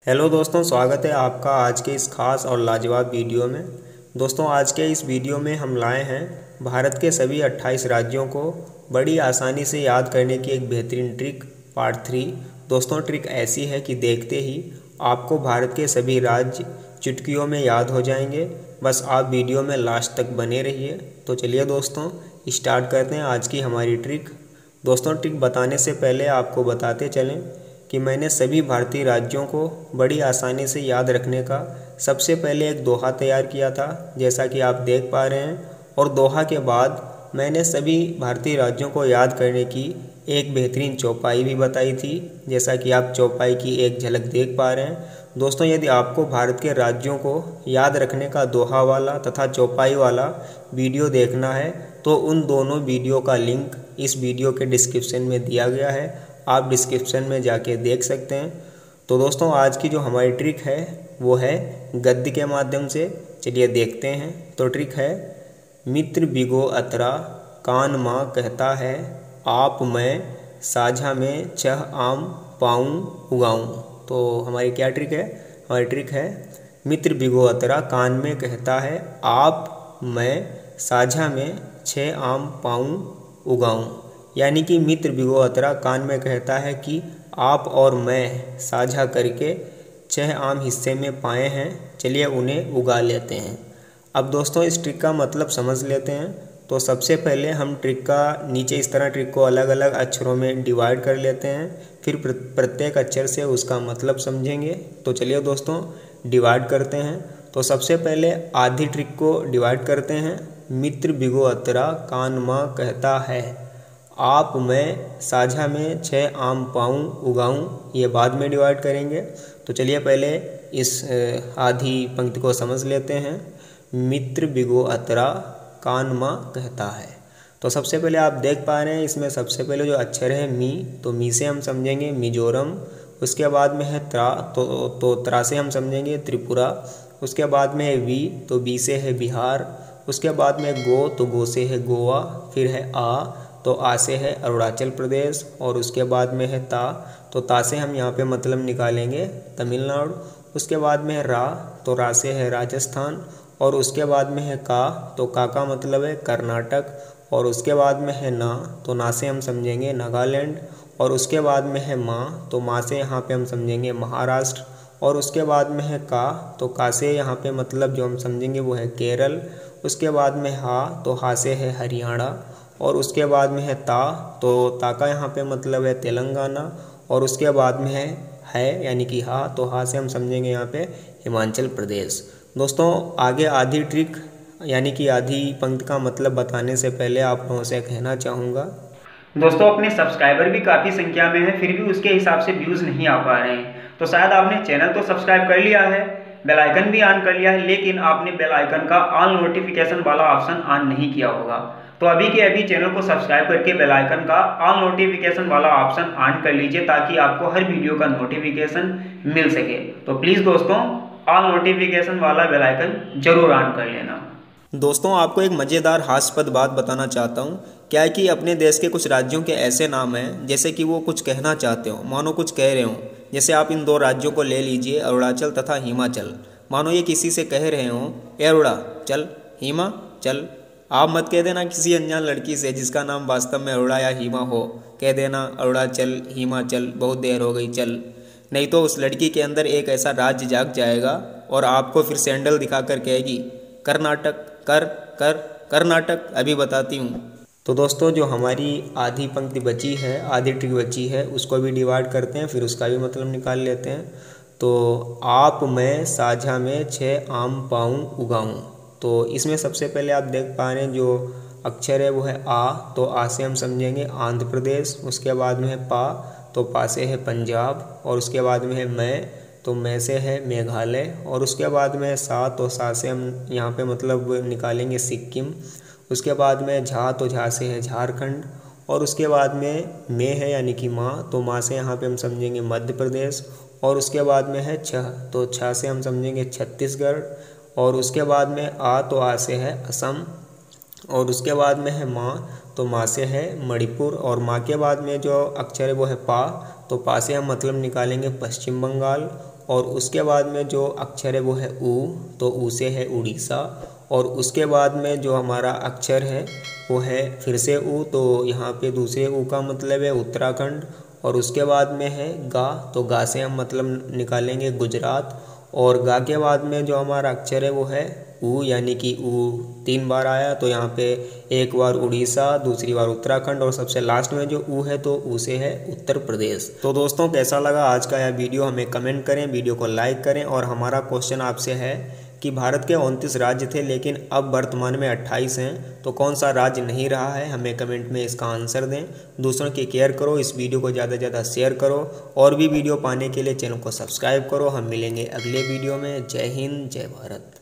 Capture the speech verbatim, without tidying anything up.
Hello दोस्तों, स्वागत है आपका आज के इस खास और लाजवाब वीडियो में। दोस्तों, आज के इस वीडियो में हम लाए हैं भारत के सभी अट्ठाईस राज्यों को बड़ी आसानी से याद करने की एक बेहतरीन ट्रिक पार्ट थ्री। दोस्तों, ट्रिक ऐसी है कि देखते ही आपको भारत के सभी राज्य चुटकियों में याद हो जाएंगे। बस आप वीडियो में लास्ट तक बने रहिए। तो चलिए दोस्तों, स्टार्ट करते हैं आज की हमारी ट्रिक। दोस्तों, ट्रिक बताने से पहले आपको बताते चलें कि मैंने सभी भारतीय राज्यों को बड़ी आसानी से याद रखने का सबसे पहले एक दोहा तैयार किया था, जैसा कि आप देख पा रहे हैं। और दोहा के बाद मैंने सभी भारतीय राज्यों को याद करने की एक बेहतरीन चौपाई भी बताई थी, जैसा कि आप चौपाई की एक झलक देख पा रहे हैं। दोस्तों, यदि आपको भारत के राज्यों को याद रखने का दोहा वाला तथा चौपाई वाला वीडियो देखना है तो उन दोनों वीडियो का लिंक इस वीडियो के डिस्क्रिप्शन में दिया गया है, आप डिस्क्रिप्शन में जाके देख सकते हैं। तो दोस्तों, आज की जो हमारी ट्रिक है वो है गद्य के माध्यम से। चलिए देखते हैं। तो ट्रिक है, मित्र बिगो अतरा कान माँ कहता है, आप मैं साझा में छह आम पाऊँ उगाऊँ। तो हमारी क्या ट्रिक है? हमारी ट्रिक है, मित्र बिगो अतरा कान में कहता है, आप मैं साझा में छह आम पाऊँ उगाऊँ। यानी कि मित्र बिगो अतरा कान में कहता है कि आप और मैं साझा करके छह आम हिस्से में पाए हैं, चलिए उन्हें उगा लेते हैं। अब दोस्तों, इस ट्रिक का मतलब समझ लेते हैं। तो सबसे पहले हम ट्रिक का नीचे इस तरह ट्रिक को अलग अलग अक्षरों में डिवाइड कर लेते हैं, फिर प्रत्येक अक्षर से उसका मतलब समझेंगे। तो चलिए दोस्तों, डिवाइड करते हैं। तो सबसे पहले आधी ट्रिक को डिवाइड करते हैं। मित्र बिगो अतरा कान माँ कहता है, आप मैं साझा में छह आम पाऊँ उगाऊँ, ये बाद में डिवाइड करेंगे। तो चलिए पहले इस आधी पंक्ति को समझ लेते हैं। मित्र बिगो अतरा कान माँ कहता है। तो सबसे पहले आप देख पा रहे हैं इसमें सबसे पहले जो अक्षर है मी, तो मी से हम समझेंगे मिजोरम। उसके बाद में है त्रा, तो तो त्रा से हम समझेंगे त्रिपुरा। उसके बाद में है वी, तो बी से है बिहार। उसके बाद में गो, तो गो से है गोवा। फिर है आ, तो आ से है अरुणाचल प्रदेश। और उसके बाद में है ता, तो ता से हम यहाँ पे मतलब निकालेंगे तमिलनाडु। उसके बाद में है रा, तो रा से है राजस्थान। और उसके बाद में है का, तो का का मतलब है कर्नाटक। और उसके बाद में है ना, तो ना से हम समझेंगे नागालैंड। और उसके बाद में है माँ, तो माँ से यहाँ पे हम समझेंगे महाराष्ट्र। और उसके बाद में है का, तो का से यहाँ पे मतलब जो हम समझेंगे वो है केरल। उसके बाद में हा, तो हा से है हरियाणा। और उसके बाद में है ता, तो ता का यहाँ पे मतलब है तेलंगाना। और उसके बाद में है है यानी कि हा, तो हा से हम समझेंगे यहाँ पे हिमाचल प्रदेश। दोस्तों, आगे आधी ट्रिक यानी कि आधी पंक्ति का मतलब बताने से पहले आप लोगों से कहना चाहूँगा, दोस्तों अपने सब्सक्राइबर भी काफ़ी संख्या में है, फिर भी उसके हिसाब से व्यूज़ नहीं आ पा रहे हैं। तो शायद आपने चैनल तो सब्सक्राइब कर लिया है, बेल आइकन भी ऑन कर लिया है, लेकिन आपने बेल आइकन का ऑल नोटिफिकेशन वाला ऑप्शन ऑन नहीं किया होगा। तो अभी के अभी चैनल को सब्सक्राइब करके बेल आइकन का ऑल नोटिफिकेशन वाला ऑप्शन ऑन कर लीजिए, ताकि आपको हर वीडियो का नोटिफिकेशन मिल सके। तो प्लीज़ दोस्तों, ऑल नोटिफिकेशन वाला बेल आइकन जरूर ऑन कर लेना। दोस्तों आपको एक मज़ेदार हास्यास्पद बात बताना चाहता हूँ। क्या है कि अपने देश के कुछ राज्यों के ऐसे नाम हैं जैसे कि वो कुछ कहना चाहते हो, मानो कुछ कह रहे हो। जैसे आप इन दो राज्यों को ले लीजिए, अरुणाचल तथा हिमाचल। मानो ये किसी से कह रहे हो, ए अरुणा चल, हिमा चल। आप मत कह देना किसी अनजान लड़की से जिसका नाम वास्तव में अरुणा या हिमा हो, कह देना अरुणा चल, हिमा चल, बहुत देर हो गई चल। नहीं तो उस लड़की के अंदर एक ऐसा राज्य जाग जाएगा और आपको फिर सैंडल दिखाकर कहेगी, कर्नाटक कर कर कर्नाटक, अभी बताती हूँ। तो दोस्तों, जो हमारी आधी पंक्ति बची है, आधी ट्रिक बची है, उसको भी डिवाइड करते हैं, फिर उसका भी मतलब निकाल लेते हैं। तो आप मैं साझा में छः आम पाऊँ उगाऊँ। तो इसमें सबसे पहले आप देख पा रहे हैं जो अक्षर है वो है आ, तो आ से हम समझेंगे आंध्र प्रदेश। उसके बाद में है पा, तो पा से है पंजाब। और उसके बाद में है मैं, तो मैं से है मेघालय। और उसके बाद में सा, तो सा से हम यहाँ पे मतलब निकालेंगे सिक्किम। उसके बाद में झा, तो झा से है झारखंड। और उसके बाद में में है यानी कि माँ, तो माँ से यहाँ पे हम समझेंगे मध्य प्रदेश। और उसके बाद में है छह, तो छह से हम समझेंगे छत्तीसगढ़। और उसके बाद में आ, तो आ से है असम। और उसके बाद में है माँ, तो माँ से है मणिपुर। और माँ के बाद में जो अक्षर है वो है पा, तो पा से हम मतलब निकालेंगे पश्चिम बंगाल। और उसके बाद में जो अक्षर है वो है ऊ, तो ऊ से है उड़ीसा। और उसके बाद में जो हमारा अक्षर है वो है फिर से ऊ, तो यहाँ पे दूसरे ऊ का मतलब है उत्तराखंड। और उसके बाद में है गा, तो गा से हम मतलब निकालेंगे गुजरात। और गा के बाद में जो हमारा अक्षर है वो है ऊ, यानी कि ऊ तीन बार आया, तो यहाँ पे एक बार उड़ीसा, दूसरी बार उत्तराखंड और सबसे लास्ट में जो ऊ है तो ऊ से है उत्तर प्रदेश। तो दोस्तों कैसा लगा आज का यह वीडियो हमें कमेंट करें, वीडियो को लाइक करें। और हमारा क्वेश्चन आपसे है कि भारत के उनतीस राज्य थे लेकिन अब वर्तमान में अट्ठाईस हैं, तो कौन सा राज्य नहीं रहा है, हमें कमेंट में इसका आंसर दें। दूसरों की केयर करो, इस वीडियो को ज़्यादा से ज़्यादा शेयर करो और भी वीडियो पाने के लिए चैनल को सब्सक्राइब करो। हम मिलेंगे अगले वीडियो में। जय हिंद, जय भारत।